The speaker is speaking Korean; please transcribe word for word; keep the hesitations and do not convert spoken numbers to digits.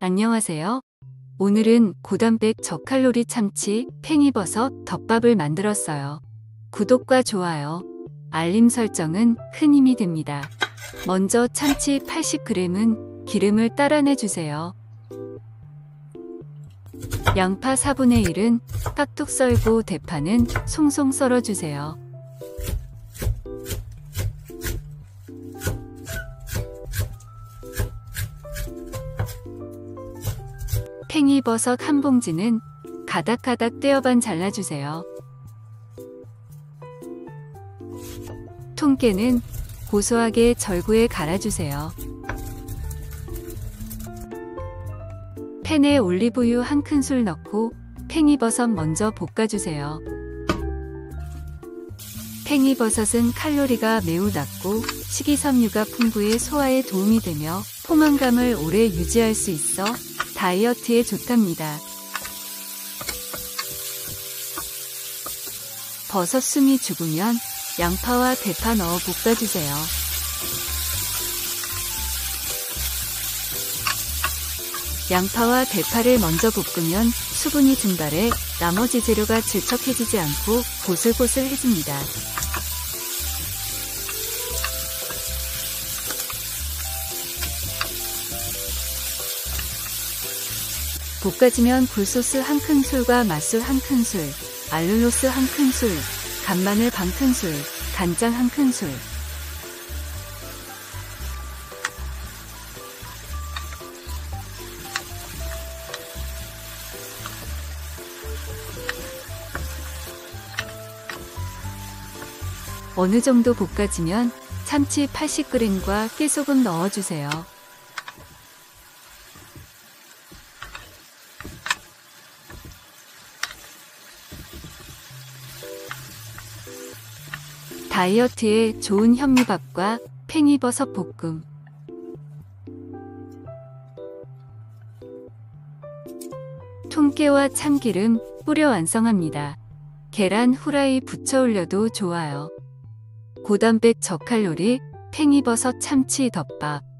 안녕하세요. 오늘은 고단백 저칼로리 참치 팽이버섯 덮밥을 만들었어요. 구독과 좋아요, 알림 설정은 큰 힘이 됩니다. 먼저 참치 팔십 그램은 기름을 따라 내주세요. 양파 사분의 일은 깍둑 썰고 대파는 송송 썰어주세요. 팽이버섯 한 봉지는 가닥가닥 떼어 반 잘라주세요. 통깨는 고소하게 절구에 갈아주세요. 팬에 올리브유 한 큰술 넣고 팽이버섯 먼저 볶아주세요. 팽이버섯은 칼로리가 매우 낮고 식이섬유가 풍부해 소화에 도움이 되며 포만감을 오래 유지할 수 있어 다이어트에 좋답니다. 버섯 숨이 죽으면 양파와 대파 넣어 볶아주세요. 양파와 대파를 먼저 볶으면 수분이 증발해 나머지 재료가 질척해지지 않고 보슬보슬해집니다. 볶아지면 굴소스 한 큰술과 맛술 한 큰술, 알룰로스 한 큰술, 간마늘 반 큰술, 간장 한 큰술, 어느 정도 볶아지면 참치 팔십 그램과 깨소금 넣어주세요. 다이어트에 좋은 현미밥과 팽이버섯 볶음. 통깨와 참기름 뿌려 완성합니다. 계란 후라이 부쳐 올려도 좋아요. 고단백 저칼로리 팽이버섯 참치 덮밥.